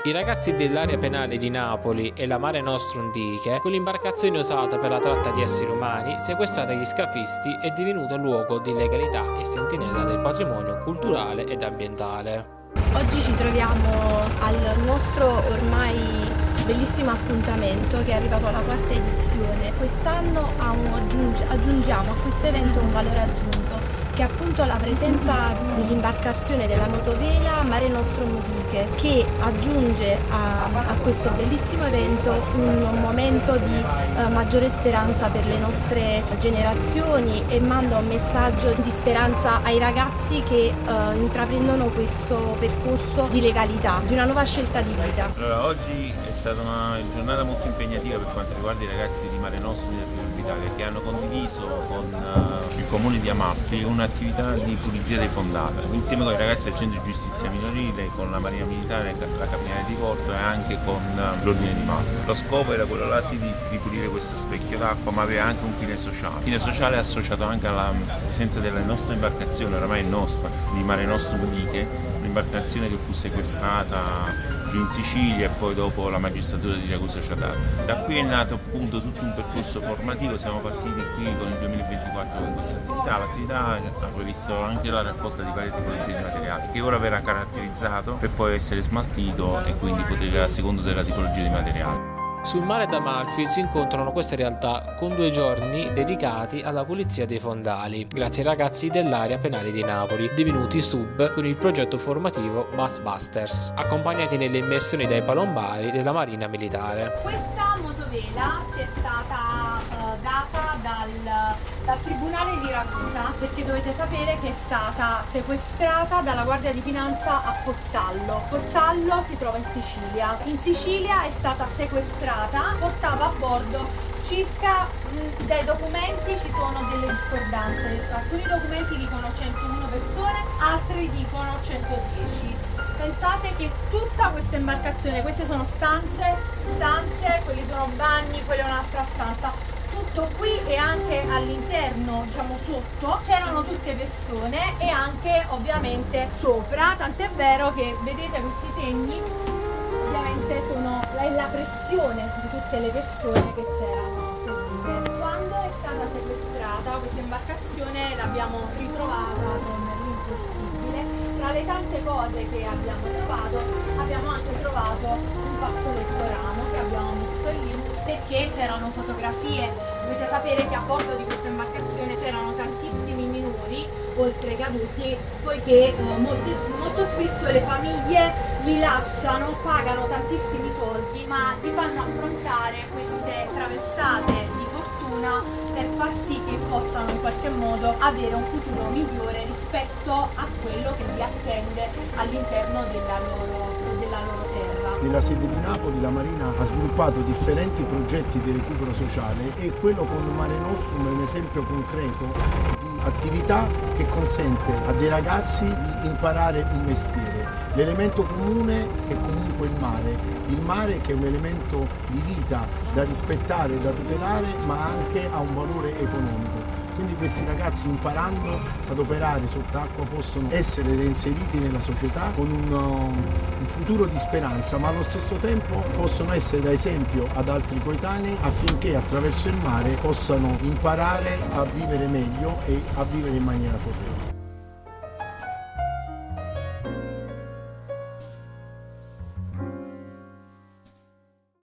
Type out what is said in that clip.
I ragazzi dell'area penale di Napoli e la Mare Nostrum Diche, con l'imbarcazione usata per la tratta di esseri umani, sequestrata agli scafisti, è divenuto luogo di illegalità e sentinella del patrimonio culturale ed ambientale. Oggi ci troviamo al nostro ormai bellissimo appuntamento che è arrivato alla quarta edizione. Quest'anno aggiungiamo a questo evento un valore aggiunto, che è appunto la presenza dell'imbarcazione della motovela Mare Nostrum Diche, che aggiunge a questo bellissimo evento un momento di maggiore speranza per le nostre generazioni e manda un messaggio di speranza ai ragazzi che intraprendono questo percorso di legalità, di una nuova scelta di vita. Allora, oggi è stata una giornata molto impegnativa per quanto riguarda i ragazzi di Mare Nostrum di Italia, che hanno condiviso con il comune di Amalfi un'attività di pulizia dei fondali insieme con i ragazzi del centro di giustizia minorile, con la Marina Militare, la Capitaneria di Porto e anche con l'Ordine di Malta. Lo scopo era quello là di pulire questo specchio d'acqua, ma aveva anche un fine sociale. Il fine sociale è associato anche alla presenza della nostra imbarcazione, oramai nostra, di Mare Nostrum Diche, un'imbarcazione che fu sequestrata giù in Sicilia e poi dopo la magistratura di Ragusa ci ha dato. Da qui è nato appunto tutto un percorso formativo, siamo partiti qui con il 2024 con questa attività. L'attività ha previsto anche la raccolta di varie tipologie di materiali, che ora verrà caratterizzato per poi essere smaltito e quindi poter a secondo della tipologia di materiale. Sul mare d'Amalfi si incontrano queste realtà con 2 giorni dedicati alla pulizia dei fondali, grazie ai ragazzi dell'area penale di Napoli, divenuti sub con il progetto formativo Bassbusters, accompagnati nelle immersioni dai palombari della Marina Militare. Questa motovela ci è stata data dal Tribunale di Ragusa, perché dovete sapere che è stata sequestrata dalla Guardia di Finanza a Pozzallo. Pozzallo si trova in Sicilia. In Sicilia è stata sequestrata, portava a bordo circa dai documenti ci sono delle discordanze. Alcuni documenti dicono 101 persone, altri dicono 110. Pensate che tutta questa imbarcazione, queste sono stanze, quelli sono bagni, quella è un'altra stanza. Tutto qui e anche all'interno, diciamo sotto, c'erano tutte persone e anche ovviamente sopra, tant'è vero che vedete questi segni, ovviamente sono la pressione di tutte le persone che c'erano sedute. Quando è stata sequestrata questa imbarcazione l'abbiamo ritrovata con l'impossibile. Tra le tante cose che abbiamo trovato, abbiamo anche trovato un fazzoletto ramo che abbiamo messo lì perché c'erano fotografie. Dovete sapere che a bordo di questa imbarcazione c'erano tantissimi minori, oltre che adulti, poiché molto spesso le famiglie li lasciano, pagano tantissimi soldi, ma li fanno affrontare queste traversate di fortuna per far sì che possano in qualche modo avere un futuro migliore rispetto a quello che li attende all'interno della loro terra. Nella sede di Napoli la Marina ha sviluppato differenti progetti di recupero sociale e quello con Mare Nostrum è un esempio concreto di attività che consente a dei ragazzi di imparare un mestiere. L'elemento comune è comunque il mare che è un elemento di vita da rispettare e da tutelare, ma anche ha un valore economico. Quindi questi ragazzi, imparando ad operare sott'acqua, possono essere reinseriti nella società con un futuro di speranza, ma allo stesso tempo possono essere da esempio ad altri coetanei affinché attraverso il mare possano imparare a vivere meglio e a vivere in maniera corretta.